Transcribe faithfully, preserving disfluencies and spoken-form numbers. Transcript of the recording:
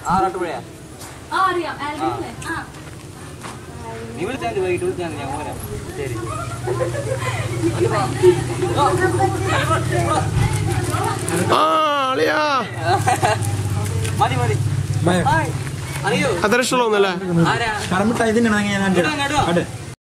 ആറാട്ടുപുഴയാ? നീ വിളിച്ചാൽ മതി, വൈകിട്ട് വിളിച്ചാൽ മതി, ഞാൻ പോരാ. ശരി. മതി മതി. അറിയോ? അത്ര ഇഷ്ടമുള്ള ഒന്നല്ലേ? ആരാ? കടമിട്ടായി